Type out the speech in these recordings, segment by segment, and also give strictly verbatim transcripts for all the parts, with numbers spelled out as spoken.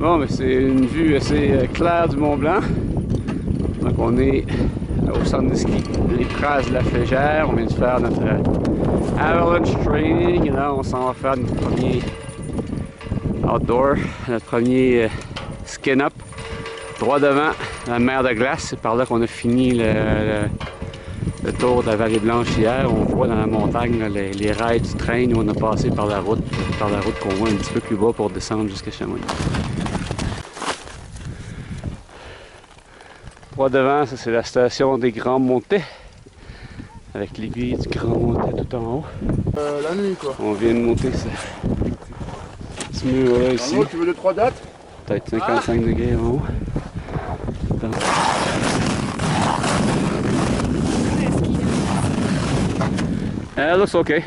Bon, mais c'est une vue assez claire du Mont Blanc. Donc on est au centre de ski Les Traces de la Flégère. On vient de faire notre avalanche training. Et là, on s'en va faire notre premier outdoor, notre premier skin up. Droit devant la mer de glace. C'est par là qu'on a fini le, le, le tour de la Vallée Blanche hier. On voit dans la montagne là, les, les rails du train où on a passé par la route, par la route qu'on voit un petit peu plus bas pour descendre jusqu'à Chamonix. Droit devant, ça c'est la station des Grands Montets, avec l'aiguille du Grand Montet tout en haut. Euh, la nuit quoi. On vient de monter ce, ce mur-là ici. En haut, tu veux deux trois dates? Peut-être cinquante-cinq ah. degrés en haut. Attends. It looks okay.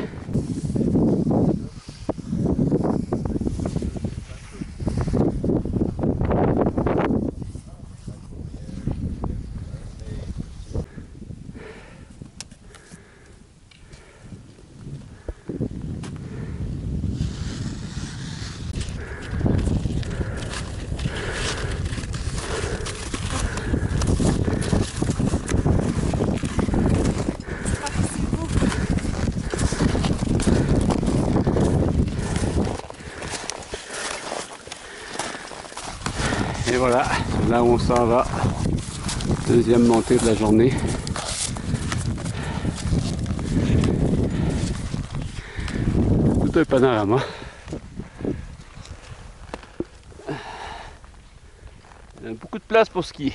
Et voilà, là où on s'en va. Deuxième montée de la journée. Tout un panorama. Il y a beaucoup de place pour skier.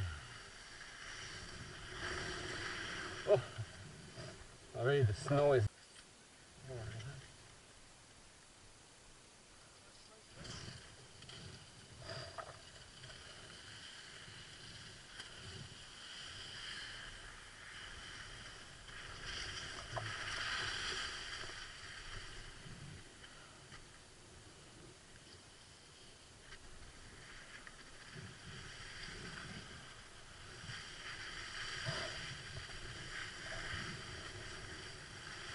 Oh. Already the snow is